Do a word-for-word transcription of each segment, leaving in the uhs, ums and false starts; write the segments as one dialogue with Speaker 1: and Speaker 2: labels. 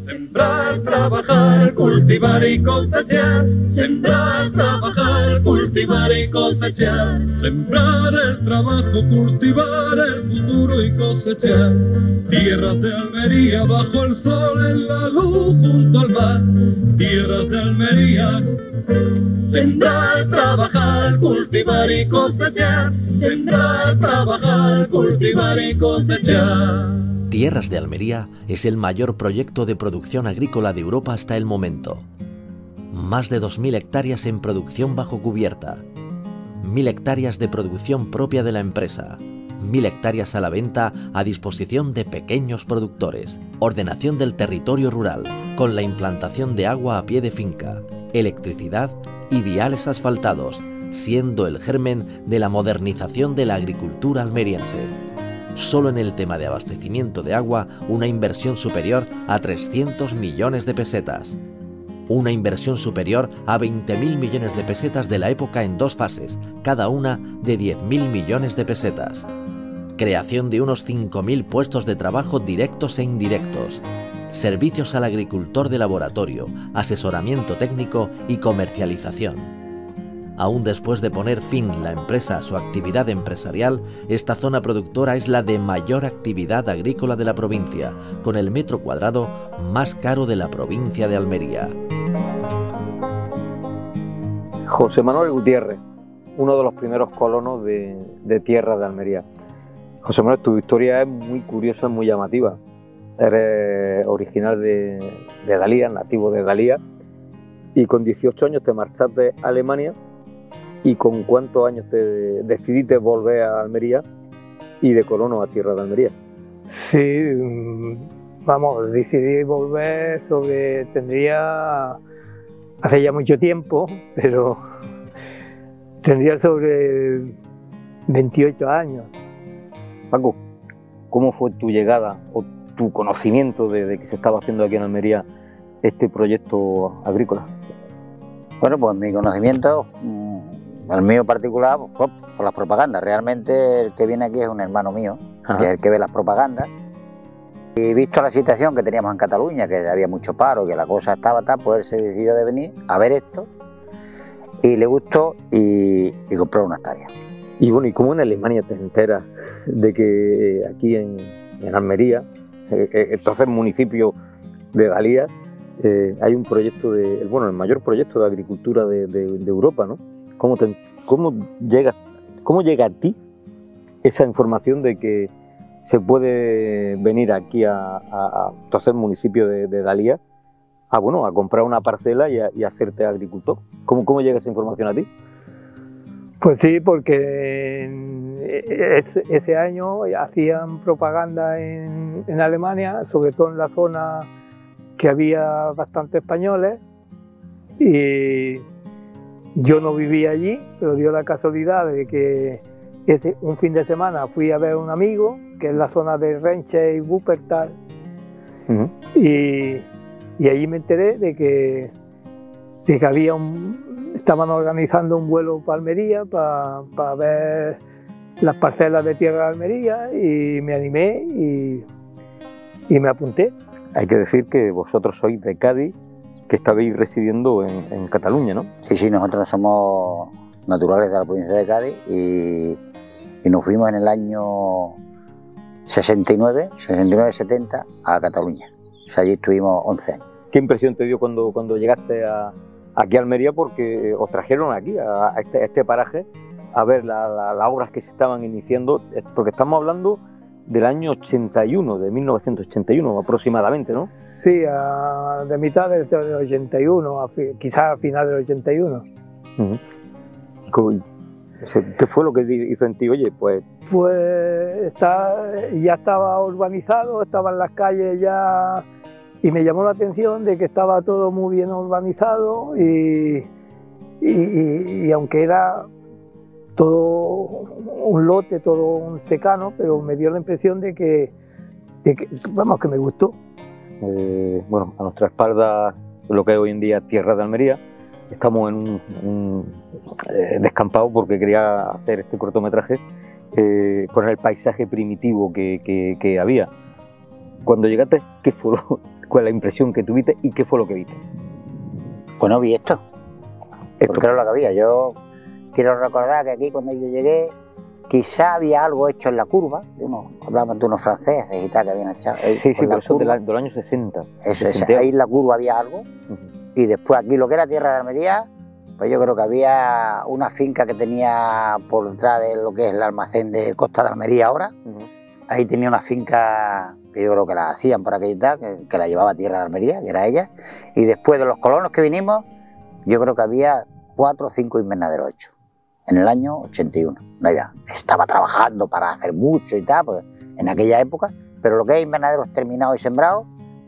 Speaker 1: Sembrar, trabajar, cultivar y cosechar. Sembrar, trabajar, cultivar y cosechar. Sembrar el trabajo, cultivar el futuro y cosechar. Tierras de Almería bajo el sol, en la luz junto al mar. Tierras de Almería. Sembrar, trabajar, cultivar y cosechar. Sembrar, trabajar, cultivar y cosechar.
Speaker 2: Tierras de Almería es el mayor proyecto de producción agrícola de Europa hasta el momento. Más de dos mil hectáreas en producción bajo cubierta, mil hectáreas de producción propia de la empresa, mil hectáreas a la venta a disposición de pequeños productores, ordenación del territorio rural con la implantación de agua a pie de finca, electricidad y viales asfaltados, siendo el germen de la modernización de la agricultura almeriense. Solo en el tema de abastecimiento de agua, una inversión superior a trescientos millones de pesetas. Una inversión superior a veinte mil millones de pesetas de la época en dos fases, cada una de diez mil millones de pesetas. Creación de unos cinco mil puestos de trabajo directos e indirectos. Servicios al agricultor de laboratorio, asesoramiento técnico y comercialización. Aún después de poner fin la empresa a su actividad empresarial, esta zona productora es la de mayor actividad agrícola de la provincia, con el metro cuadrado más caro de la provincia de Almería.
Speaker 3: José Manuel Gutiérrez, uno de los primeros colonos de, de Tierra de Almería. José Manuel, tu historia es muy curiosa, muy llamativa. Eres original de, de Dalía, nativo de Dalía, y con dieciocho años te marchaste a Alemania. ¿Y con cuántos años te decidiste volver a Almería y de colono a Tierra de Almería?
Speaker 4: Sí, vamos, decidí volver sobre, tendría, hace ya mucho tiempo, pero tendría sobre veintiocho años.
Speaker 3: Paco, ¿cómo fue tu llegada o tu conocimiento de, de que se estaba haciendo aquí en Almería este proyecto agrícola?
Speaker 5: Bueno, pues mi conocimiento, el mío particular, fue por las propagandas. Realmente el que viene aquí es un hermano mío, Ajá. que es el que ve las propagandas. Y visto la situación que teníamos en Cataluña, que había mucho paro, que la cosa estaba tal, pues él se decidió de venir a ver esto y le gustó y, y compró una hectárea.
Speaker 3: Y bueno, ¿y cómo en Alemania te enteras de que aquí en, en Almería, eh, entonces municipio de Dalía, eh, hay un proyecto de, bueno, el mayor proyecto de agricultura de, de, de Europa, ¿no? ¿Cómo, te, cómo, llega, ¿Cómo llega a ti esa información de que se puede venir aquí a, a, a entonces municipio de, de Dalía a, bueno, a comprar una parcela y, a, y a hacerte agricultor? ¿Cómo, ¿Cómo llega esa información a ti?
Speaker 4: Pues sí, porque ese, ese año hacían propaganda en, en Alemania, sobre todo en la zona que había bastantes españoles, y yo no vivía allí, pero dio la casualidad de que ese, un fin de semana fui a ver a un amigo, que es la zona de Renche y Wuppertal, uh-huh. y, y allí me enteré de que, de que había un, estaban organizando un vuelo para Almería, para, para ver las parcelas de tierra de Almería, y me animé y, y me apunté.
Speaker 3: Hay que decir que vosotros sois de Cádiz, que estabais residiendo en, en Cataluña, ¿no?
Speaker 5: Sí, sí, nosotros somos naturales de la provincia de Cádiz y, y nos fuimos en el año sesenta y nueve, setenta a Cataluña. O sea, allí estuvimos once años.
Speaker 3: ¿Qué impresión te dio cuando, cuando llegaste a, aquí a Almería? Porque os trajeron aquí, a, a, este, a este paraje, a ver las la, la obras que se estaban iniciando, porque estamos hablando del año ochenta y uno, de mil novecientos ochenta y uno aproximadamente, ¿no?
Speaker 4: Sí, a, de mitad del, del ochenta y uno, a fi, quizás a final del ochenta y uno.
Speaker 3: Uh-huh. ¿Qué fue lo que hizo en ti? Oye, pues...
Speaker 4: Pues está, ya estaba urbanizado, estaban las calles ya... Y me llamó la atención de que estaba todo muy bien urbanizado y, y, y, y aunque era todo un lote, todo un secano, pero me dio la impresión de que, de que vamos, que me gustó.
Speaker 3: Eh, bueno, a nuestra espalda, lo que es hoy en día Tierra de Almería, estamos en un, un eh, descampado porque quería hacer este cortometraje eh, con el paisaje primitivo que, que, que había. Cuando llegaste, ¿qué fue lo, ¿Cuál es la impresión que tuviste y qué fue lo que viste?
Speaker 5: Bueno, vi esto.
Speaker 3: Esto.
Speaker 5: Porque era lo que había. Yo quiero recordar que aquí cuando yo llegué, quizá había algo hecho en la curva, de unos, hablaban de unos franceses y tal que habían echado.
Speaker 3: Sí, sí, pero eso de, la,
Speaker 5: curva.
Speaker 3: de los años sesenta.
Speaker 5: Eso, esa, ahí en la curva había algo. Uh-huh. Y después aquí lo que era tierra de Almería, pues yo creo que había una finca que tenía por detrás de lo que es el almacén de Costa de Almería ahora. Uh-huh. Ahí tenía una finca que yo creo que la hacían por aquella edad, que, que la llevaba Tierra de Almería, que era ella. Y después de los colonos que vinimos, yo creo que había cuatro o cinco invernaderos hechos. En el año ochenta y uno. No había. Estaba trabajando para hacer mucho y tal, pues, en aquella época, pero lo que es invernaderos terminados y sembrados,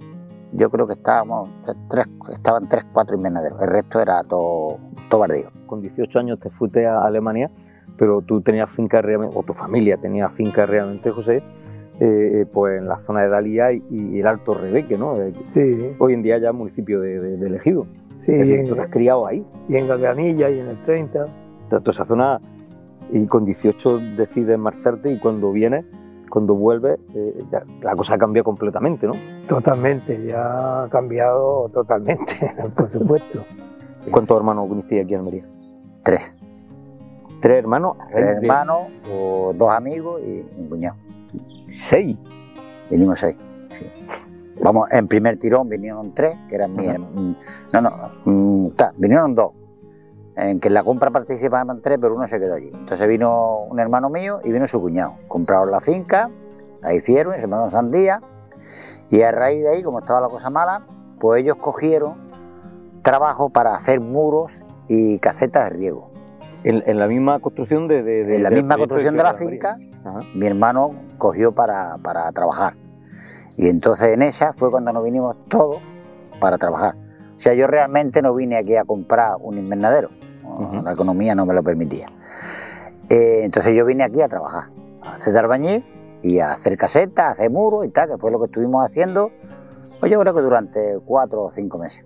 Speaker 5: yo creo que estábamos tres, estaban tres, cuatro invernaderos. El resto era todo, todo bardío.
Speaker 3: Con dieciocho años te fuiste a Alemania, pero tú tenías finca realmente, o tu familia tenía finca realmente, José, eh, pues en la zona de Dalía y, y el Alto Rebeque, ¿no?
Speaker 4: Sí.
Speaker 3: Hoy en día ya municipio de, de, de Ejido.
Speaker 4: Sí.
Speaker 3: Es decir, tú te has criado ahí.
Speaker 4: Y en Galganilla y en el treinta.
Speaker 3: Toda esa zona, y con dieciocho decides marcharte y cuando vienes, cuando vuelves, eh, ya la cosa cambia completamente, ¿no?
Speaker 4: Totalmente, ya ha cambiado totalmente, por supuesto.
Speaker 3: ¿Cuántos hermanos viniste aquí a Almería?
Speaker 5: Tres.
Speaker 3: ¿Tres hermanos?
Speaker 5: Tres hermanos, o dos amigos y un cuñado.
Speaker 3: ¿Seis?
Speaker 5: Vinimos seis, sí. Vamos, en primer tirón vinieron tres, que eran mis hermanos. No, no, ta, vinieron dos. En que en la compra participaban tres, pero uno se quedó allí. Entonces vino un hermano mío y vino su cuñado. Compraron la finca, la hicieron, y sembraron sandía. Y a raíz de ahí, como estaba la cosa mala, pues ellos cogieron trabajo para hacer muros y casetas de riego.
Speaker 3: En, en la misma construcción de, de, de
Speaker 5: En la
Speaker 3: de
Speaker 5: misma construcción de la finca,
Speaker 3: Ajá.
Speaker 5: mi hermano cogió para, para trabajar. Y entonces en esa fue cuando nos vinimos todos para trabajar. O sea, yo realmente no vine aquí a comprar un invernadero. Uh-huh. La economía no me lo permitía. Eh, entonces yo vine aquí a trabajar, a hacer de albañil y a hacer casetas, a hacer muros y tal, que fue lo que estuvimos haciendo, pues yo creo que durante cuatro o cinco meses.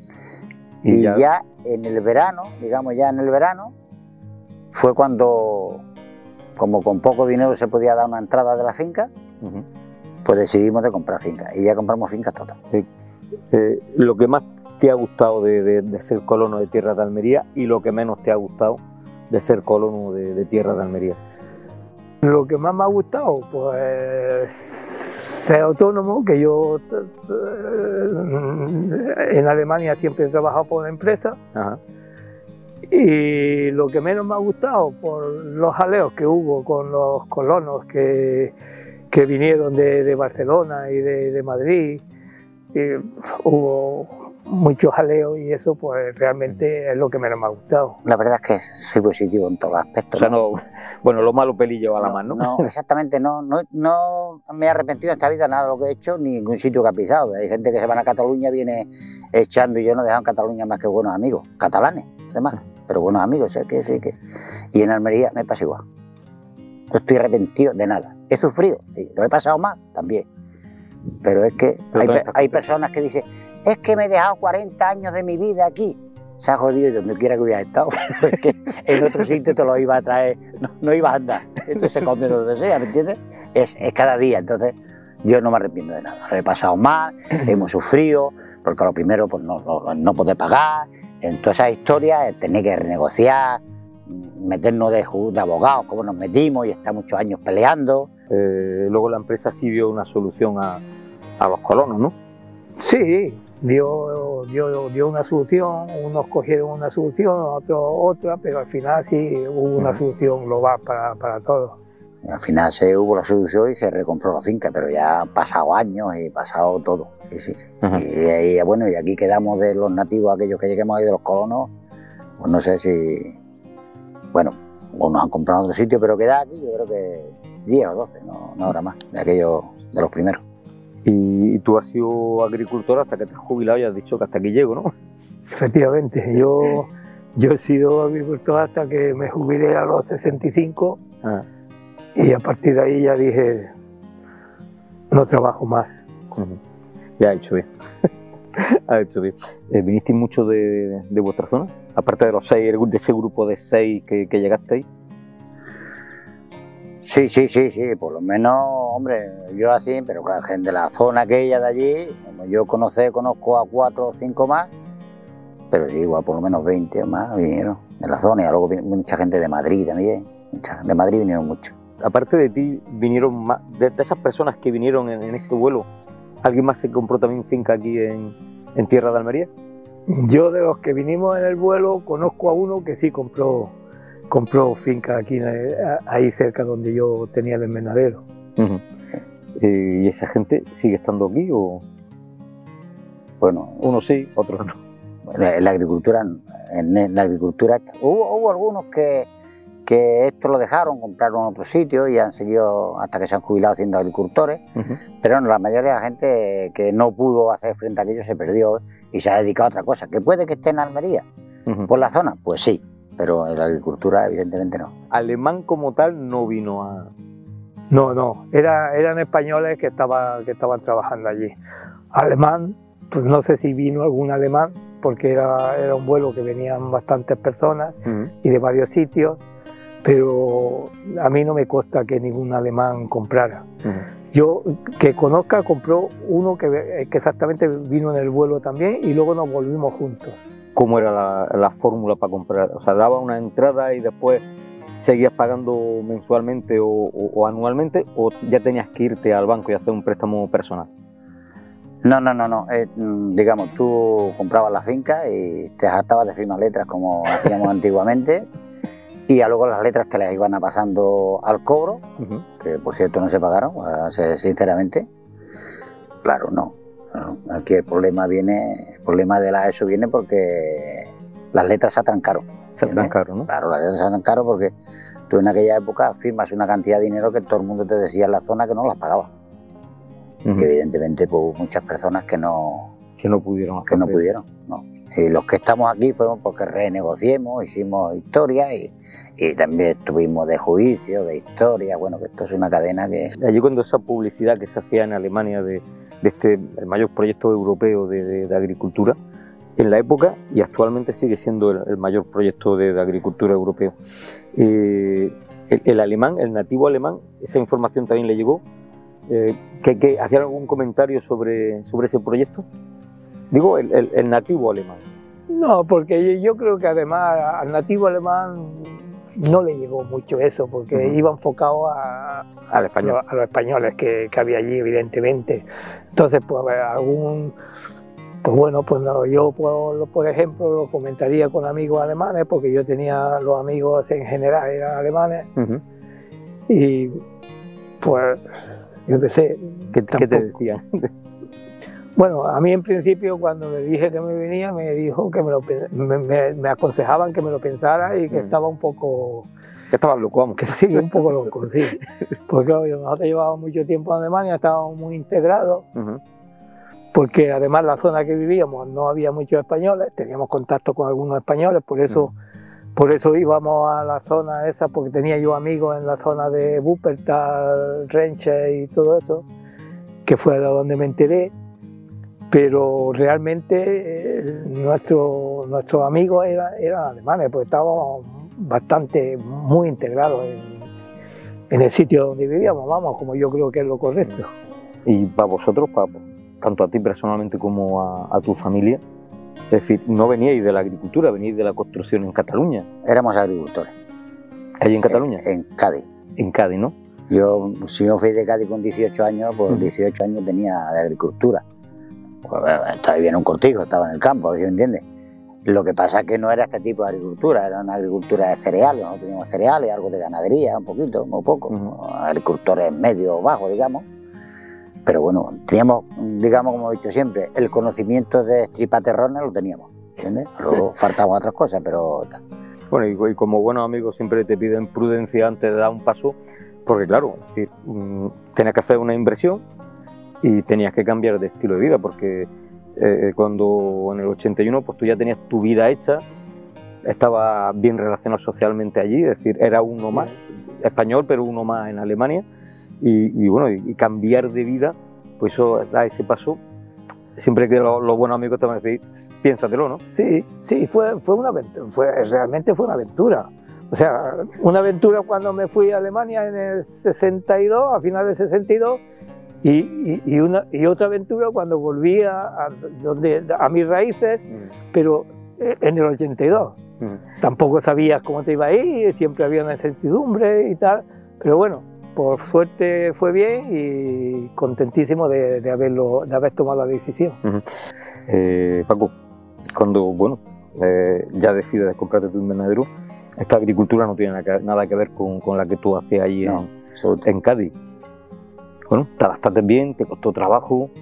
Speaker 5: Y, y ya... ya en el verano, digamos ya en el verano, fue cuando, como con poco dinero se podía dar una entrada de la finca, uh-huh. pues decidimos de comprar fincas y ya compramos fincas todas.
Speaker 3: Sí. Eh, lo que más te ha gustado de, de, de ser colono de Tierra de Almería y lo que menos te ha gustado de ser colono de, de Tierra de Almería?
Speaker 4: Lo que más me ha gustado, pues ser autónomo, que yo en Alemania siempre he trabajado por una empresa. Ajá. Y lo que menos me ha gustado, por los jaleos que hubo con los colonos que, que vinieron de, de Barcelona y de, de Madrid, y hubo mucho jaleo y eso pues realmente es lo que menos me ha gustado.
Speaker 5: La verdad es que soy positivo en todos los aspectos.
Speaker 3: O sea, no, bueno, lo malo pelillo a la
Speaker 5: no,
Speaker 3: mano.
Speaker 5: No, exactamente, no, no, no me he arrepentido en esta vida nada de lo que he hecho, ni ningún sitio que ha pisado. Hay gente que se van a Cataluña, viene echando, y yo no he dejado en Cataluña más que buenos amigos, catalanes, además, pero buenos amigos, sé que sí que. Y en Almería me pasa igual. No estoy arrepentido de nada. He sufrido, sí, lo he pasado mal también. Pero es que hay, hay personas que dicen, es que me he dejado cuarenta años de mi vida aquí. Se ha jodido y donde quiera que hubiera estado. Es que en otro sitio te lo iba a traer, no, no ibas a andar. Esto se come donde sea, ¿me entiendes? Es, es cada día, entonces yo no me arrepiento de nada. Lo he pasado mal, hemos sufrido, porque lo primero pues no, no, no poder pagar. En todas esas historias, tener que renegociar, meternos de, de abogados, como nos metimos y estar muchos años peleando.
Speaker 3: Eh, luego la empresa sí dio una solución a, a los colonos, ¿no?
Speaker 4: Sí, dio, dio, dio una solución, unos cogieron una solución, otros otra, pero al final sí hubo una uh-huh. solución global para, para todos.
Speaker 5: Al final se hubo la solución y se recompró la finca, pero ya han pasado años y pasado todo. Sí, sí. Uh-huh. y, y bueno, y aquí quedamos de los nativos, aquellos que lleguemos ahí de los colonos, pues no sé si, bueno, o nos han comprado en otro sitio, pero queda aquí, yo creo que diez o doce, no, no habrá más, de aquellos, de los primeros.
Speaker 3: Y tú has sido agricultor hasta que te has jubilado y has dicho que hasta aquí llego, ¿no?
Speaker 4: Efectivamente, yo, yo he sido agricultor hasta que me jubilé a los sesenta y cinco ah. y a partir de ahí ya dije, no trabajo más.
Speaker 3: Uh-huh. Ya ha hecho bien, ha hecho bien. Eh, ¿Vinisteis mucho de, de vuestra zona? Aparte de los seis, de ese grupo de seis que, que llegasteis.
Speaker 5: Sí, sí, sí, sí, por lo menos, hombre, yo así, pero claro, gente de la zona aquella de allí, como yo conocer, conozco a cuatro o cinco más, pero sí, igual por lo menos veinte más vinieron de la zona, y luego vino mucha gente de Madrid también, mucha, de Madrid vinieron mucho.
Speaker 3: Aparte de ti, vinieron más, de, de esas personas que vinieron en, en ese vuelo, ¿alguien más se compró también finca aquí en, en tierra de Almería?
Speaker 4: Yo de los que vinimos en el vuelo conozco a uno que sí compró, compró finca aquí, ahí cerca donde yo tenía el invernadero.
Speaker 3: Uh-huh. ¿Y esa gente sigue estando aquí o...?
Speaker 5: Bueno,
Speaker 3: unos sí, otros no.
Speaker 5: En la agricultura, en la agricultura hubo, hubo algunos que, que esto lo dejaron, compraron otro sitio y han seguido hasta que se han jubilado siendo agricultores, uh-huh. Pero no, la mayoría de la gente que no pudo hacer frente a aquello se perdió y se ha dedicado a otra cosa. ¿Que puede que esté en Almería? Uh-huh. ¿Por la zona? Pues sí, pero en la agricultura evidentemente no.
Speaker 3: Alemán como tal no vino a...
Speaker 4: No, no, era, eran españoles que, estaba, que estaban trabajando allí. Alemán, pues no sé si vino algún alemán, porque era, era un vuelo que venían bastantes personas uh-huh. y de varios sitios, pero a mí no me consta que ningún alemán comprara. Uh-huh. Yo, que conozca, compró uno que, que exactamente vino en el vuelo también y luego nos volvimos juntos.
Speaker 3: ¿Cómo era la, la fórmula para comprar? O sea, daba una entrada y después seguías pagando mensualmente o, o, o anualmente, o ya tenías que irte al banco y hacer un préstamo personal.
Speaker 5: No, no, no, no. Eh, digamos, tú comprabas la finca y te hartabas de firmar letras como hacíamos antiguamente, y ya luego las letras te las iban a pasando al cobro, uh-huh. que por cierto no se pagaron, sinceramente. Claro, no. no. Aquí el problema viene, el problema de la ESO viene porque las letras se atrancaron.
Speaker 3: Se atrancaron, ¿no?
Speaker 5: Claro, las letras se atrancaron porque tú en aquella época firmas una cantidad de dinero que todo el mundo te decía en la zona que no las pagaba. Uh-huh. Y evidentemente pues, hubo muchas personas que no,
Speaker 3: que no pudieron.
Speaker 5: Que no pudieron, no. Y los que estamos aquí fuimos porque renegociemos, hicimos historia y, y también estuvimos de juicio, de historia, bueno, que esto es una cadena que...
Speaker 3: Allí cuando esa publicidad que se hacía en Alemania de, de este, el mayor proyecto europeo de, de, de agricultura, en la época y actualmente sigue siendo el, el mayor proyecto de, de agricultura europeo. Eh, el, el alemán, el nativo alemán, esa información también le llegó. Eh, ¿que, que, ¿Hacían algún comentario sobre, sobre ese proyecto? Digo, el, el, el nativo alemán.
Speaker 4: No, porque yo creo que además al nativo alemán no le llegó mucho eso, porque uh-huh. iba enfocado a,
Speaker 3: al español.
Speaker 4: a, a los españoles que, que había allí, evidentemente. Entonces, pues algún... Pues bueno, pues no, yo por, por ejemplo lo comentaría con amigos alemanes, porque yo tenía los amigos en general eran alemanes, uh-huh. y pues yo qué sé.
Speaker 3: ¿Qué, ¿qué te decían?
Speaker 4: Bueno, a mí en principio cuando le dije que me venía, me dijo que me, lo, me, me, me aconsejaban que me lo pensara y que uh-huh. estaba un poco...
Speaker 3: Que estaba loco, vamos.
Speaker 4: Que sí, un poco loco, sí. Porque claro, nosotros llevábamos mucho tiempo en Alemania, estábamos muy integrados. Uh-huh. Porque además la zona que vivíamos no había muchos españoles, teníamos contacto con algunos españoles, por eso, mm. por eso íbamos a la zona esa, porque tenía yo amigos en la zona de Wuppertal, Renche y todo eso, que fue de donde me enteré, pero realmente eh, nuestro, nuestros amigos eran, eran alemanes, porque estábamos bastante, muy integrados en, en el sitio donde vivíamos, vamos, como yo creo que es lo correcto.
Speaker 3: Y para vosotros, para... tanto a ti personalmente como a, a tu familia, es decir, no veníais de la agricultura, veníais de la construcción en Cataluña.
Speaker 5: Éramos agricultores.
Speaker 3: ¿Allí en Cataluña?
Speaker 5: En, en Cádiz.
Speaker 3: En Cádiz, ¿no?
Speaker 5: Yo, si yo fui de Cádiz con dieciocho años, pues uh-huh. dieciocho años tenía de agricultura. Pues, estaba viviendo en un cortijo, estaba en el campo, ¿sí me entiendes? Lo que pasa es que no era este tipo de agricultura, era una agricultura de cereales, ¿no? Teníamos cereales, algo de ganadería, un poquito, muy poco. Uh-huh. Agricultores medio o bajos, digamos. Pero bueno, teníamos, digamos, como he dicho siempre, el conocimiento de estripaterrones lo teníamos, ¿entiendes? Luego faltaban otras cosas, pero...
Speaker 3: Bueno, y, y como buenos amigos siempre te piden prudencia antes de dar un paso, porque claro, es decir, tenías que hacer una inversión y tenías que cambiar de estilo de vida, porque eh, cuando en el ochenta y uno pues tú ya tenías tu vida hecha, estabas bien relacionado socialmente allí, es decir, era uno más, español, pero uno más en Alemania. Y, y bueno, y cambiar de vida, pues eso da ese paso. Siempre que los, los buenos amigos te van a decir, piénsatelo, ¿no?
Speaker 4: Sí, sí, fue, fue una aventura, fue, realmente fue una aventura. O sea, una aventura cuando me fui a Alemania en el sesenta y dos, a finales del sesenta y dos, Y, y, y, una, y otra aventura cuando volví a, a, donde, a mis raíces, mm. pero en el ochenta y dos. Mm. Tampoco sabías cómo te iba a ir, siempre había una incertidumbre y tal, pero bueno, por suerte fue bien y contentísimo de, de, haberlo, de haber tomado la decisión.
Speaker 3: Uh-huh. eh, Paco, cuando bueno, eh, ya decides comprarte tu invernadero, esta agricultura no tiene nada que, nada que ver con, con la que tú hacías ahí no, en, en Cádiz. Bueno, ¿te adaptaste bien? ¿Te costó trabajo?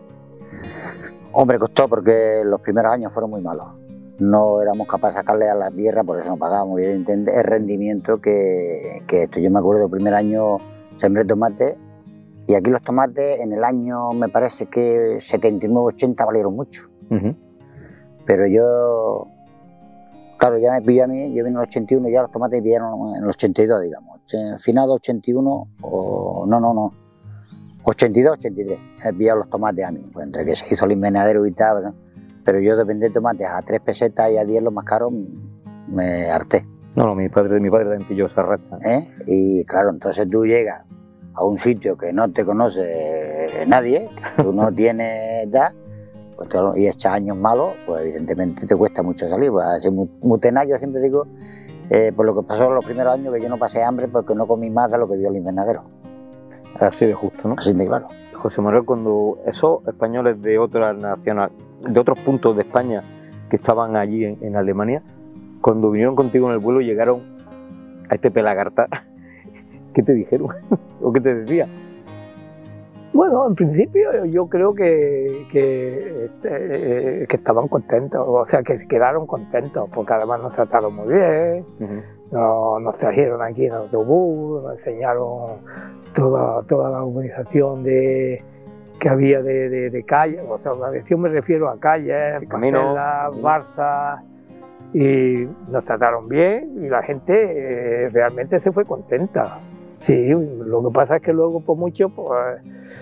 Speaker 5: Hombre, costó porque los primeros años fueron muy malos. No éramos capaces de sacarle a la tierra, por eso no pagábamos evidentemente el rendimiento que, que esto. Yo me acuerdo del primer año sembré tomate y aquí los tomates en el año me parece que setenta y nueve, ochenta valieron mucho. Uh-huh. Pero yo, claro, ya me pilló a mí, yo vine en el ochenta y uno y ya los tomates pillaron en el ochenta y dos, digamos. Final ochenta y uno o no, no, no. ochenta y dos, ochenta y tres, he pillado los tomates a mí, pues entre que se hizo el invernadero y tal, ¿no? Pero yo de vender tomates a tres pesetas y a diez los más caros me harté.
Speaker 3: No, no, mi padre, mi padre también pilló esa racha.
Speaker 5: ¿Eh? Y claro, entonces tú llegas a un sitio que no te conoce nadie, que tú no tienes ya, pues te, y echas años malos, pues evidentemente te cuesta mucho salir. Pues así, muy tenaz, yo siempre digo, eh, por lo que pasó en los primeros años, que yo no pasé hambre porque no comí más de lo que dio el invernadero.
Speaker 3: Así de justo, ¿no?
Speaker 5: Así de claro.
Speaker 3: José Manuel, cuando esos españoles de otras naciones, de otros puntos de España que estaban allí en, en Alemania, cuando vinieron contigo en el vuelo, llegaron a este Pelagarta, ¿qué te dijeron? ¿O qué te decía?
Speaker 4: Bueno, en principio yo creo que, que, este, que estaban contentos, o sea, que quedaron contentos, porque además nos trataron muy bien, uh-huh. nos, nos trajeron aquí en autobús, nos enseñaron toda, toda la urbanización de, que había de, de, de calles, o sea, urbanización me refiero a calles, sí, parcelas, barzas, y nos trataron bien y la gente eh, realmente se fue contenta. Sí, lo que pasa es que luego por mucho pues,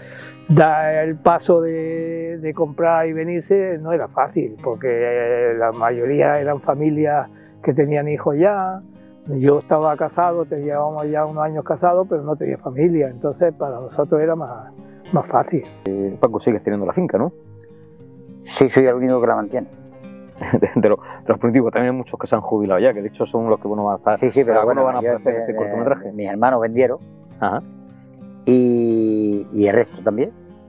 Speaker 4: dar el paso de, de comprar y venirse no era fácil, porque la mayoría eran familias que tenían hijos ya. Yo estaba casado, te llevábamos ya unos años casados, pero no tenía familia, entonces para nosotros era más, más fácil.
Speaker 3: Eh, Paco, sigues teniendo la finca, ¿no?
Speaker 5: Sí, soy el único que la mantiene.
Speaker 3: de, los, de los primitivos, también hay muchos que se han jubilado ya, que de hecho son los que bueno, van a estar.
Speaker 5: Sí, sí, pero bueno,
Speaker 3: van a
Speaker 5: yo,
Speaker 3: hacer
Speaker 5: eh,
Speaker 3: este cortometraje.
Speaker 5: Mis hermanos vendieron.
Speaker 3: Ajá.
Speaker 5: Y, y el resto también.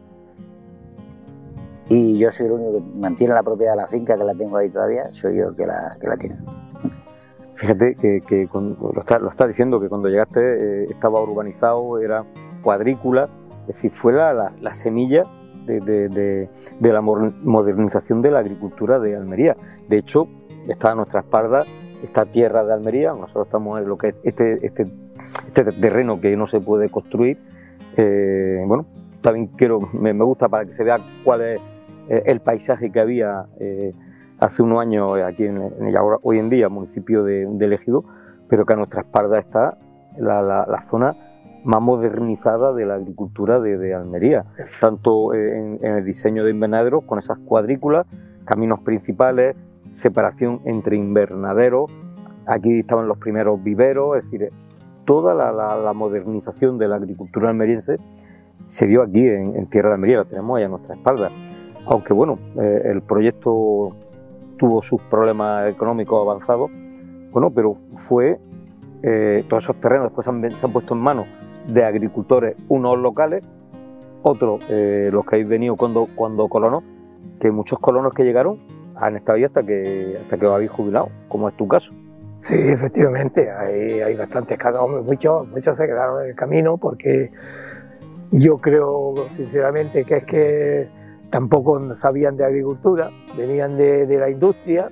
Speaker 5: Y yo soy el único que mantiene la propiedad de la finca, que la tengo ahí todavía, soy yo el que la, que la tiene.
Speaker 3: Fíjate que, que con, lo está lo está diciendo, que cuando llegaste eh, estaba urbanizado, era cuadrícula, es decir, fue la, la, la semilla de, de, de, de la modernización de la agricultura de Almería. De hecho, está a nuestra espalda esta tierra de Almería, nosotros estamos en lo que es este, este, este terreno que no se puede construir. Eh, bueno, también quiero, me, me gusta para que se vea cuál es eh, el paisaje que había eh, hace unos años aquí en, en ahora, hoy en día, municipio de, de Ejido, pero que a nuestra espalda está la, la, la zona más modernizada de la agricultura de, de Almería, tanto en, en el diseño de invernaderos, con esas cuadrículas, caminos principales, separación entre invernaderos, aquí estaban los primeros viveros, es decir, toda la, la, la modernización de la agricultura almeriense se dio aquí en, en tierra de Almería, la tenemos ahí a nuestra espalda. Aunque bueno, eh, el proyecto tuvo sus problemas económicos avanzados, bueno, pero fue, eh, todos esos terrenos después se han, se han puesto en manos de agricultores, unos locales, otros eh, los que habéis venido cuando, cuando colonos, que muchos colonos que llegaron han estado ahí hasta que, hasta que os habéis jubilado, como es tu caso.
Speaker 4: Sí, efectivamente, hay, hay bastantes casos, muchos, muchos se quedaron en el camino porque yo creo sinceramente que es que tampoco sabían de agricultura, venían de, de la industria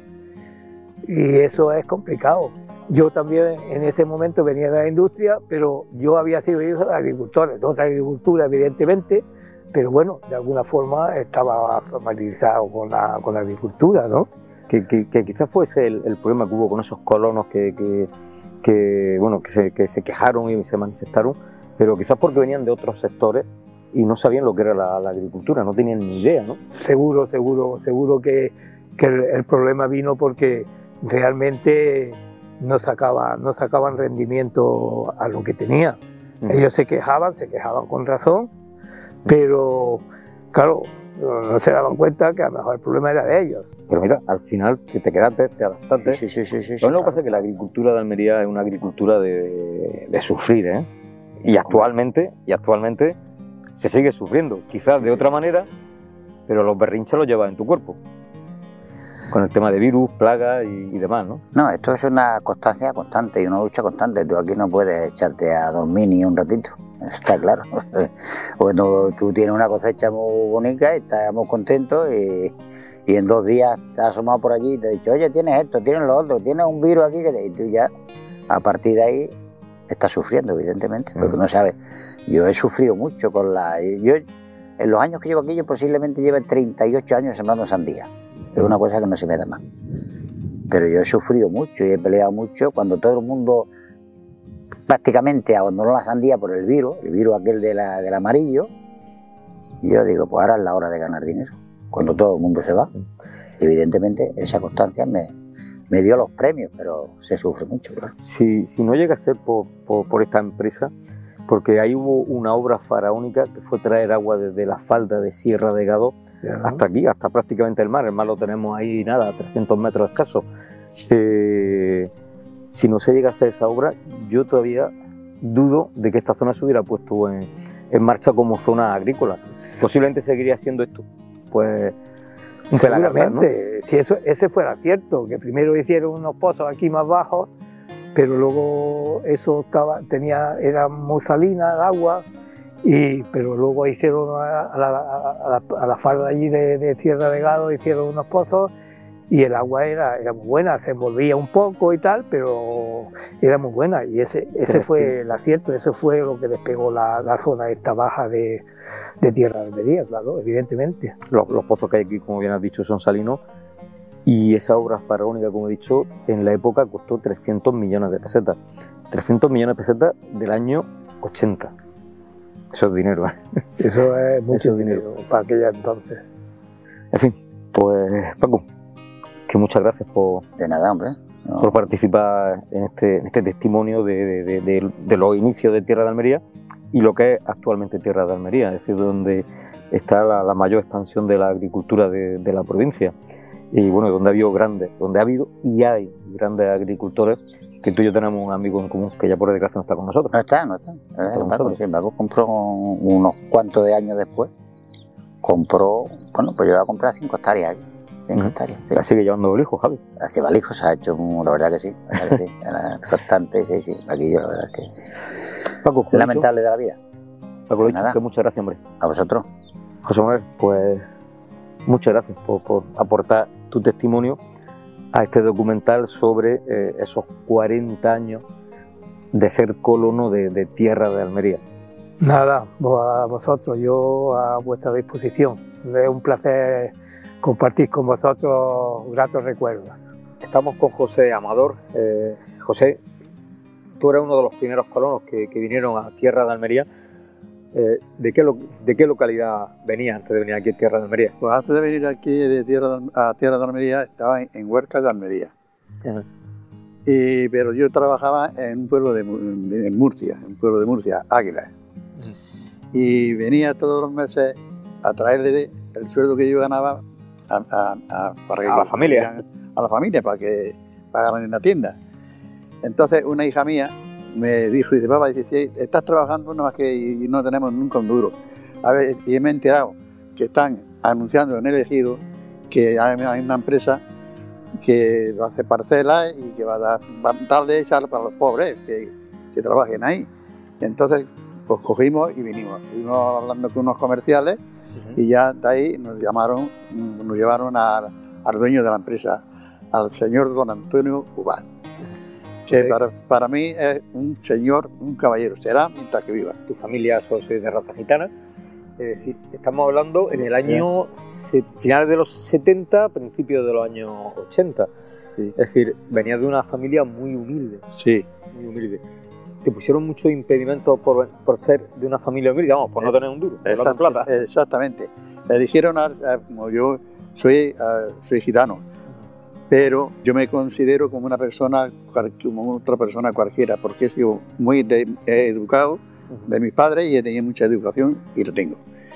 Speaker 4: y eso es complicado. Yo también en ese momento venía de la industria, pero yo había sido hijo de agricultores, de otra agricultura evidentemente, pero bueno, de alguna forma estaba familiarizado con la, con la agricultura, ¿no?
Speaker 3: Que, que, que quizás fuese el, el problema que hubo con esos colonos que, que, que, bueno, que, se, que se quejaron y se manifestaron, pero quizás porque venían de otros sectores y no sabían lo que era la, la agricultura, no tenían ni idea, ¿no?
Speaker 4: Seguro, seguro, seguro que, que el, el problema vino porque realmente no, sacaba, no sacaban rendimiento a lo que tenían. Mm. Ellos se quejaban, se quejaban con razón, Pero, claro, no se daban cuenta que a lo mejor el problema era de ellos.
Speaker 3: Pero mira, al final te, te quedaste, te adaptaste.
Speaker 5: Sí, sí, sí, sí, sí,
Speaker 3: Lo único
Speaker 5: sí,
Speaker 3: que pasa es que la agricultura de Almería es una agricultura de, de sufrir, ¿eh? Y actualmente, y actualmente se sigue sufriendo, quizás de otra manera, pero los berrinches los llevas en tu cuerpo. Con el tema de virus, plagas y, y demás, ¿no?
Speaker 5: No, esto es una constancia constante y una lucha constante. Tú aquí no puedes echarte a dormir ni un ratito, eso está claro. Cuando tú tienes una cosecha muy bonita y estamos contentos y, y en dos días te has asomado por allí y te has dicho, oye, tienes esto, tienes lo otro, tienes un virus aquí, que te... y tú ya, a partir de ahí, estás sufriendo, evidentemente, porque no sabes. Yo he sufrido mucho con la... Yo, en los años que llevo aquí, yo posiblemente llevo treinta y ocho años sembrando sandía. Es una cosa que no se me da mal. Pero yo he sufrido mucho y he peleado mucho cuando todo el mundo prácticamente abandonó la sandía por el virus, el virus aquel de la, del amarillo. Yo digo, pues ahora es la hora de ganar dinero. Cuando todo el mundo se va, evidentemente esa constancia me, me dio los premios, pero se sufre mucho. Claro.
Speaker 3: Si, si no llega a ser por, por, por esta empresa, porque ahí hubo una obra faraónica que fue traer agua desde la falda de Sierra de Gádor hasta aquí, hasta prácticamente el mar. El mar lo tenemos ahí, nada, a trescientos metros escasos. Eh, si no se llega a hacer esa obra, yo todavía dudo de que esta zona se hubiera puesto en, en marcha como zona agrícola. Posiblemente seguiría siendo esto, pues...
Speaker 4: Seguramente, ¿no? Si eso, ese fuera cierto, que primero hicieron unos pozos aquí más bajos, pero luego eso estaba, tenía, era muy salina el agua, y, pero luego hicieron a la, a la, a la falda allí de, de Sierra de Gádor, hicieron unos pozos y el agua era, era muy buena, se envolvía un poco y tal, pero era muy buena, y ese, ese fue el acierto, ese fue lo que despegó la, la zona esta baja de, de Tierra de Almería, claro, evidentemente.
Speaker 3: Los, los pozos que hay aquí, como bien has dicho, son salinos. Y esa obra faraónica, como he dicho, en la época costó trescientos millones de pesetas. trescientos millones de pesetas del año ochenta. Eso es dinero, ¿eh?
Speaker 4: Eso es mucho Eso dinero, dinero para aquella entonces.
Speaker 3: En fin, pues Paco, que muchas gracias por,
Speaker 5: de nada, hombre. No.
Speaker 3: por participar en este, en este testimonio de, de, de, de, de los inicios de Tierra de Almería y lo que es actualmente Tierra de Almería, es decir, donde está la, la mayor expansión de la agricultura de, de la provincia. Y bueno, donde ha habido grandes, donde ha habido y hay grandes agricultores, que tú y yo tenemos un amigo en común que ya por desgracia no está con nosotros.
Speaker 5: No está, no está. No está Paco, sí, Paco compró unos cuantos de años después, compró, bueno, pues yo iba a comprar cinco hectáreas aquí. Cinco
Speaker 3: uh-huh.
Speaker 5: hectáreas. Sí.
Speaker 3: Así que llevando hijos, Javi.
Speaker 5: Hacia Balijo se ha hecho, la verdad que sí, la verdad que sí. Era constante, sí, sí. Aquí yo la verdad que
Speaker 3: Paco,
Speaker 5: es lamentable de la vida.
Speaker 3: Paco, lo he dicho, que muchas gracias, hombre.
Speaker 5: A vosotros.
Speaker 3: José Manuel, pues muchas gracias por, por aportar tu testimonio a este documental sobre eh, esos cuarenta años de ser colono de, de Tierra de Almería.
Speaker 4: Nada, a vosotros, yo a vuestra disposición. Es un placer compartir con vosotros gratos recuerdos.
Speaker 3: Estamos con José Amador. Eh, José, tú eres uno de los primeros colonos que, que vinieron a Tierra de Almería. Eh, ¿de, qué lo, ¿De qué localidad venía antes de venir aquí a Tierra de Almería?
Speaker 6: Pues antes de venir aquí de tierra de, a Tierra de Almería estaba en, en Huerca de Almería.
Speaker 3: Uh-huh.
Speaker 6: Y, pero yo trabajaba en un pueblo de, en Murcia, en un pueblo de Murcia, Águila. Uh-huh. Y venía todos los meses a traerle el sueldo que yo ganaba a, a, a, para que
Speaker 3: a la familia.
Speaker 6: A la familia, para que pagaran en la tienda. Entonces una hija mía me dijo, dice, papá, dice, estás trabajando nada más que y no tenemos nunca un duro. A ver, y me he enterado que están anunciando en el Ejido que hay una empresa que va a hacer parcelas y que va a dar, va a darle echar para los pobres que, que trabajen ahí. Entonces, pues cogimos y vinimos. Fuimos hablando con unos comerciales uh-huh. y ya de ahí nos llamaron, nos llevaron a, al dueño de la empresa, al señor don Antonio Ubal. Que sí. para, para mí es un señor, un caballero, será mientras que viva.
Speaker 3: Tu familia sois de raza gitana, es decir, estamos hablando en el año sí. se, finales de los setenta, principios de los años ochenta. Sí. Es decir, venías de una familia muy humilde.
Speaker 6: Sí.
Speaker 3: Muy humilde. Te pusieron muchos impedimentos por, por ser de una familia humilde, vamos, por eh, no tener un duro, por
Speaker 6: exact,
Speaker 3: no plata.
Speaker 6: Exactamente. Le dijeron, a, a, como yo soy, a, soy gitano, pero yo me considero como una persona, como otra persona cualquiera, porque he sido muy de, he educado de mis padres y he tenido mucha educación y lo tengo.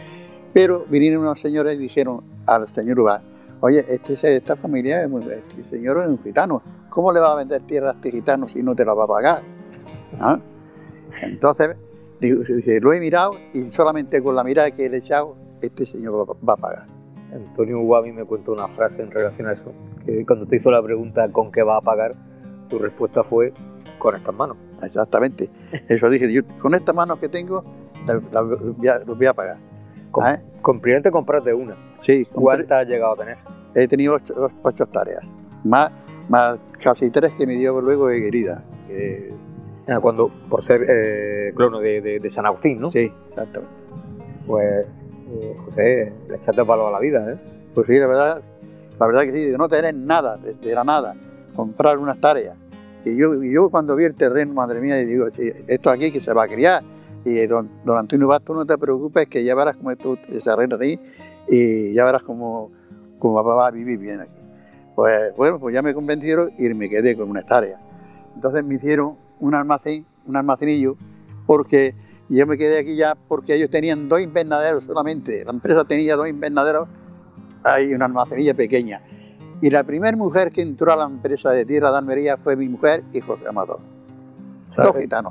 Speaker 6: Pero vinieron unos señores y dijeron al señor Ubal, oye, este, esta familia, es muy, este señor es un gitano, ¿cómo le va a vender tierra a este gitano si no te la va a pagar? ¿Ah? Entonces, digo, lo he mirado y solamente con la mirada que le he echado, este señor va a pagar.
Speaker 3: Antonio Ubal a mí me cuenta una frase en relación a eso, que cuando te hizo la pregunta ¿con qué va a pagar?, tu respuesta fue con estas manos.
Speaker 6: Exactamente, eso dije, yo con estas manos que tengo, los voy, voy a pagar.
Speaker 3: Con,
Speaker 6: ¿Eh?
Speaker 3: con primero compraste una.
Speaker 6: Sí.
Speaker 3: ¿Cuántas has llegado a tener?
Speaker 6: He tenido ocho, ocho tareas, más, más casi tres que me dio luego de herida. Eh,
Speaker 3: Cuando, por ser eh, clono de, de, de San Agustín, ¿no?
Speaker 6: Sí, exactamente.
Speaker 3: Pues, eh, José, le echaste valor a la vida, ¿eh?
Speaker 6: Pues sí, la verdad, la verdad que sí, de no tener nada, de, de la nada, comprar unas tareas. Y yo, yo cuando vi el terreno, madre mía, y digo, sí, esto aquí que se va a criar. Y don, don Antonio Ubal, tú no te preocupes, que ya verás cómo esto se arregla ahí y ya verás cómo, cómo va a vivir bien aquí. Pues bueno, pues ya me convencieron y me quedé con una hectárea. Entonces me hicieron un almacén, un almacenillo, porque yo me quedé aquí ya porque ellos tenían dos invernaderos solamente. La empresa tenía dos invernaderos, hay una almacenilla pequeña. Y la primera mujer que entró a la empresa de tierra de Almería fue mi mujer y José Amador. Dos gitanos.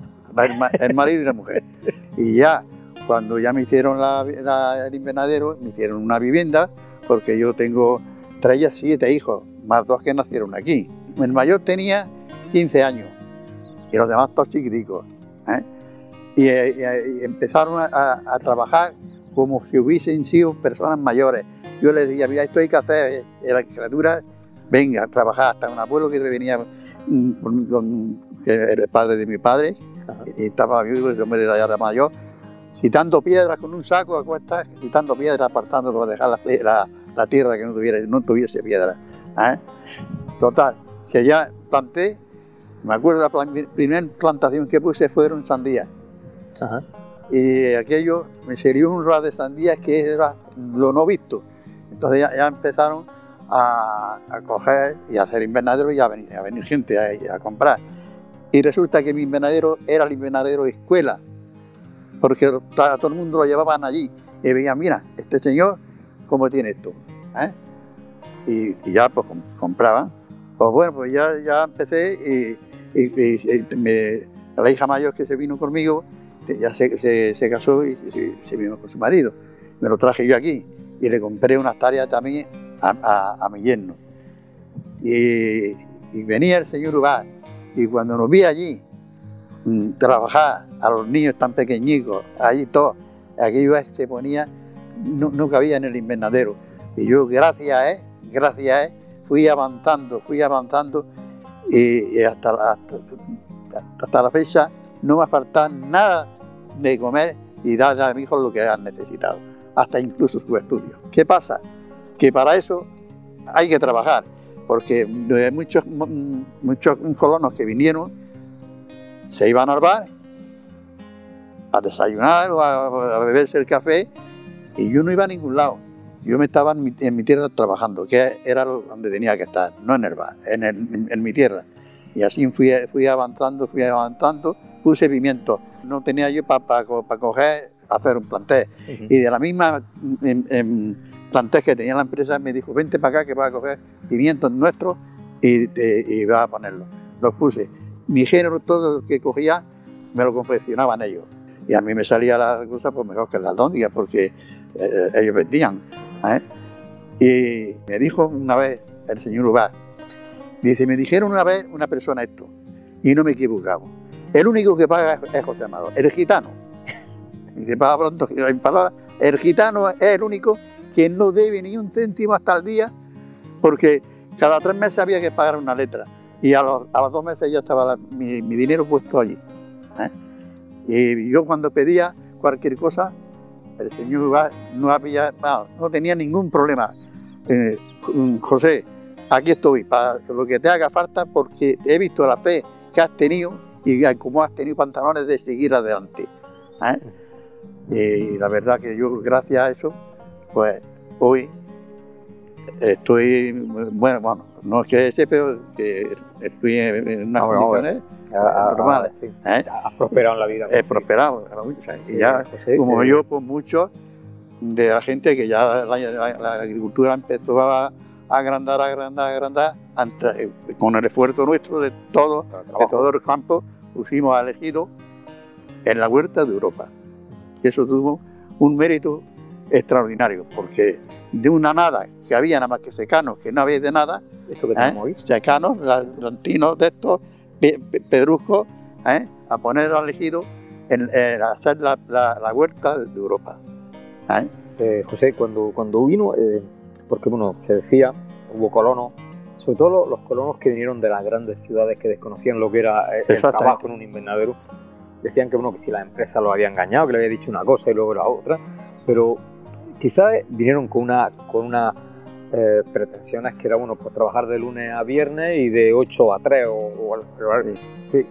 Speaker 6: El marido y la mujer. Y ya, cuando ya me hicieron la, la, el invernadero, me hicieron una vivienda, porque yo tengo, traía siete hijos, más dos que nacieron aquí. El mayor tenía quince años, y los demás todos chiquiticos. ¿eh? Y, y, y empezaron a, a, a trabajar como si hubiesen sido personas mayores. Yo les decía, mira, esto hay que hacer, y la criatura, venga a trabajar. Hasta un abuelo que venía con, con el padre de mi padre, y estaba vivo, el hombre era ya mayor, quitando piedras con un saco a cuestas, quitando piedras, apartando para dejar la, la, la tierra que no tuviera, no tuviese piedra. ¿eh? Total, que ya planté, me acuerdo la plan, primera plantación que puse fueron sandías. Ajá. Y aquello me salió un rol de sandías que era lo no visto. Entonces ya, ya empezaron a, a coger y a hacer invernaderos y a venir, a venir gente a, a comprar. Y resulta que mi invernadero era el invernadero escuela, porque a todo el mundo lo llevaban allí y veían, mira, este señor, ¿cómo tiene esto? ¿Eh? Y, y ya pues compraban. Pues bueno, pues ya, ya empecé y, y, y, y me, la hija mayor que se vino conmigo, ya se, se, se casó y se, se vino con su marido. Me lo traje yo aquí y le compré unas tareas también a, a, a mi yerno. Y, y venía el señor Ubal. Y cuando nos vi allí mmm, trabajar a los niños tan pequeñitos, allí todos, aquello se ponía, no, no cabía en el invernadero. Y yo, gracias a él, gracias a él, fui avanzando, fui avanzando y, y hasta, hasta, hasta la fecha no me ha faltado nada de comer y darle a mis hijos lo que han necesitado, hasta incluso sus estudios. ¿Qué pasa? Que para eso hay que trabajar. Porque muchos, muchos colonos que vinieron se iban al bar a desayunar o a, a beberse el café y yo no iba a ningún lado. Yo me estaba en mi, en mi tierra trabajando, que era donde tenía que estar, no en el bar, en, el, en, en mi tierra. Y así fui, fui avanzando, fui avanzando, puse pimientos. No tenía yo para pa, pa coger, hacer un plantel. Uh-huh. Y de la misma en, en, plantel que tenía la empresa me dijo, vente para acá que vas a coger pimientos nuestros y, y, y vas a ponerlos. Los puse. Mi género, todo lo que cogía, me lo confeccionaban ellos. Y a mí me salía la cosa pues mejor que las albóndigas porque eh, ellos vendían. ¿eh? Y me dijo una vez el señor Ubal, dice, me dijeron una vez una persona esto, y no me he equivocado. El único que paga es, es José Amador, el gitano. Y dice, para pronto, en palabras, el gitano es el único que no debe ni un céntimo hasta el día, porque cada tres meses había que pagar una letra. Y a los, a los dos meses ya estaba la, mi, mi dinero puesto allí. ¿eh? Y yo cuando pedía cualquier cosa, el señor Ubal no, había, no, no tenía ningún problema. Eh, José, aquí estoy, para lo que te haga falta, porque he visto la fe que has tenido y cómo has tenido pantalones de seguir adelante. ¿eh? Y la verdad que yo, gracias a eso, pues hoy estoy, bueno, bueno, no es que ese, pero que estoy en unas no, condiciones no, normales. Sí. ¿eh?
Speaker 3: Has prosperado en la vida.
Speaker 6: He prosperado, y ya, José, como que... yo, pues muchos de la gente que ya la, la, la agricultura empezó a, a agrandar, a agrandar, a agrandar, ante, con el esfuerzo nuestro de todos, de todo el campo, pusimos a elegido en la huerta de Europa. Y eso tuvo un mérito extraordinario, porque de una nada, que había nada más que secanos, que no había de nada,
Speaker 3: Esto que
Speaker 6: ¿eh? secanos, lantinos de estos, pe, pe, pedruscos, ¿eh? a poner al elegido en, en hacer la, la, la huerta de Europa. ¿Eh?
Speaker 3: Eh, José, cuando, cuando vino, eh, porque bueno, se decía, hubo colonos, sobre todo los, los colonos que vinieron de las grandes ciudades que desconocían lo que era el, el trabajo en un invernadero, decían que, bueno, que si la empresa lo había engañado, que le había dicho una cosa y luego era otra, pero quizás vinieron con una, con una eh, pretensiones que era, bueno, pues trabajar de lunes a viernes y de ocho a tres, o, o pero, sí. Sí.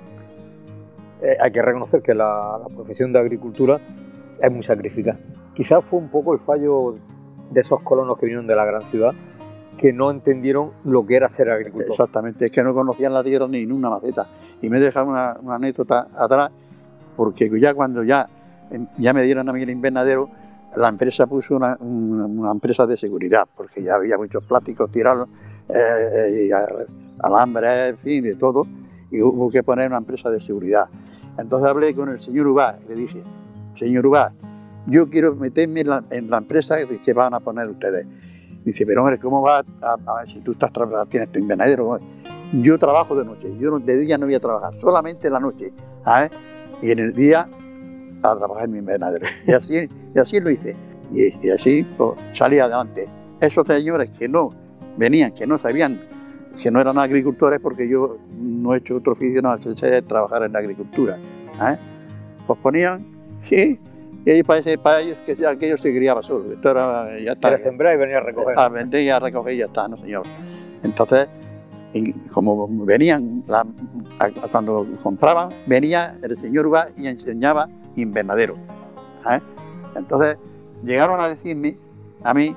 Speaker 3: Eh, hay que reconocer que la, la profesión de agricultura es muy sacrificada. Quizás fue un poco el fallo de esos colonos que vinieron de la gran ciudad, que no entendieron lo que era ser agricultor.
Speaker 6: Exactamente, es que no conocían la tierra ni en una maceta. Y me he dejado una, una anécdota atrás, porque ya cuando ya, ya me dieron a mí el invernadero, la empresa puso una, una, una empresa de seguridad, porque ya había muchos plásticos tirados, eh, y alambres, en fin, de todo, y hubo que poner una empresa de seguridad. Entonces hablé con el señor Ubá y le dije, señor Ubá, yo quiero meterme en la, en la empresa que van a poner ustedes. Dice, pero hombre, ¿cómo va a, a ver si tú estás trabajando, tienes tu invernadero? Yo trabajo de noche, yo de día no voy a trabajar, solamente en la noche, ¿sabes? Y en el día a trabajar en mi invernadero. Y así, y así lo hice. Y, y así pues, salí adelante. Esos señores que no venían, que no sabían, que no eran agricultores, porque yo no he hecho otro oficio, no sé trabajar en la agricultura, ¿eh? Pues ponían, sí, y ahí parece para ellos que ya aquello se criaba solo. Esto era, ya está.
Speaker 3: Era sembrar y venía a recoger.
Speaker 6: A vender y a recoger y ya está, no señor. Entonces, y como venían, la, a, a, cuando compraban, venía el señor Ubá y enseñaba invernadero. ¿Eh? Entonces, llegaron a decirme, a mí,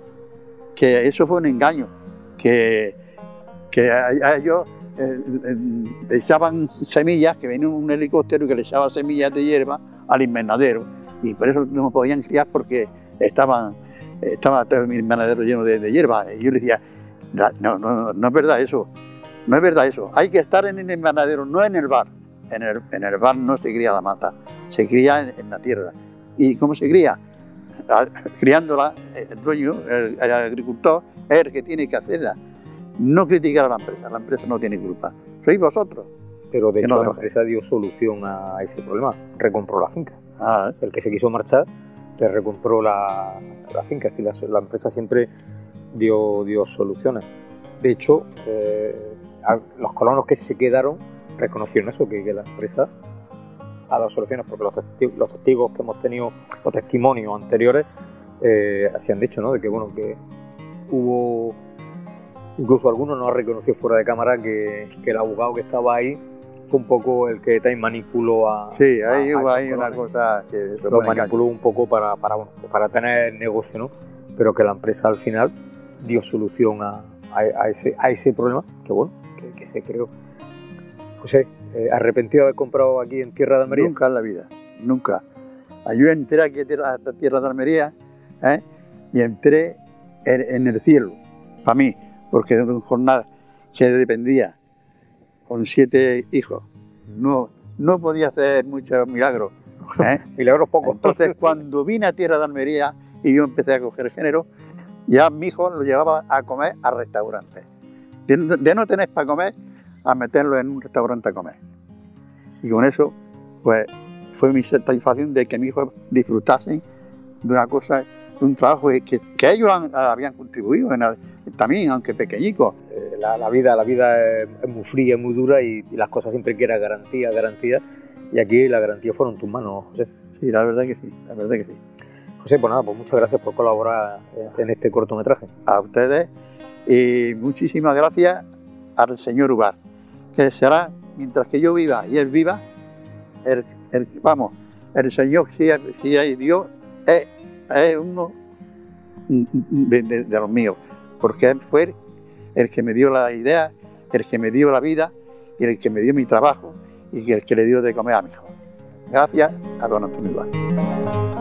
Speaker 6: que eso fue un engaño, que, que a, a ellos eh, eh, echaban semillas, que venía un helicóptero que le echaba semillas de hierba al invernadero, y por eso no podían criar porque estaban, estaba todo mi invernadero lleno de, de hierba. Y yo le decía, no, no, no es verdad eso, no es verdad eso, hay que estar en el invernadero, no en el bar. En el, en el bar no se cría la mata, se cría en, en la tierra. ¿Y cómo se cría? Criándola, el dueño, el, el agricultor, es el que tiene que hacerla. No criticar a la empresa, la empresa no tiene culpa, sois vosotros.
Speaker 3: Pero de hecho
Speaker 6: no
Speaker 3: la empresa dio solución a ese problema, recompró la finca.
Speaker 6: Ah, ¿eh?
Speaker 3: El que se quiso marchar le recompró la, la finca, es decir, la, la empresa siempre dio, dio soluciones. De hecho, eh, a, los colonos que se quedaron reconocieron eso, que, que la empresa ha dado soluciones, porque los testigos, los testigos que hemos tenido, los testimonios anteriores, eh, así han dicho, ¿no? De que, bueno, que hubo, incluso algunos nos han reconocido fuera de cámara que, que el abogado que estaba ahí fue un poco el que también manipuló a...
Speaker 6: Sí, ahí hubo ahí una cosa que...
Speaker 3: Lo manipuló un poco para, para, bueno, para tener negocio, ¿no? Pero que la empresa al final dio solución a, a, a, ese, a ese problema, que bueno, que, que se creó. José, eh, ¿arrepentido de haber comprado aquí en Tierra de Almería?
Speaker 6: Nunca en la vida, nunca. Yo entré aquí a Tierra, a tierra de Almería, ¿eh? Y entré en, en el cielo, para mí, porque de una jornada que dependía, con siete hijos, no, no podía hacer muchos milagros. ¿eh?
Speaker 3: Milagros pocos.
Speaker 6: Entonces, cuando vine a Tierra de Almería y yo empecé a coger género, ya mi hijo lo llevaba a comer a restaurantes. De, de no tener para comer, a meterlo en un restaurante a comer. Y con eso, pues, fue mi satisfacción de que mis hijos disfrutasen de una cosa, de un trabajo que, que ellos han, habían contribuido en el, también, aunque pequeñicos.
Speaker 3: Eh, la, la vida, la vida es, es muy fría, es muy dura y, y las cosas siempre quieren garantía, garantía. Y aquí la garantía fueron en tus manos, José.
Speaker 6: Sí, la verdad que sí, la verdad que sí.
Speaker 3: José, pues nada, pues muchas gracias por colaborar en, en este cortometraje.
Speaker 6: A ustedes y muchísimas gracias al señor Ubá, que será, mientras que yo viva y él viva, el, el, vamos, el Señor, si, si hay Dios, es, es uno de, de, de los míos, porque Él fue el que me dio la idea, el que me dio la vida, y el que me dio mi trabajo, y el que le dio de comer a mi hijo. Gracias a don Antonio Ubá.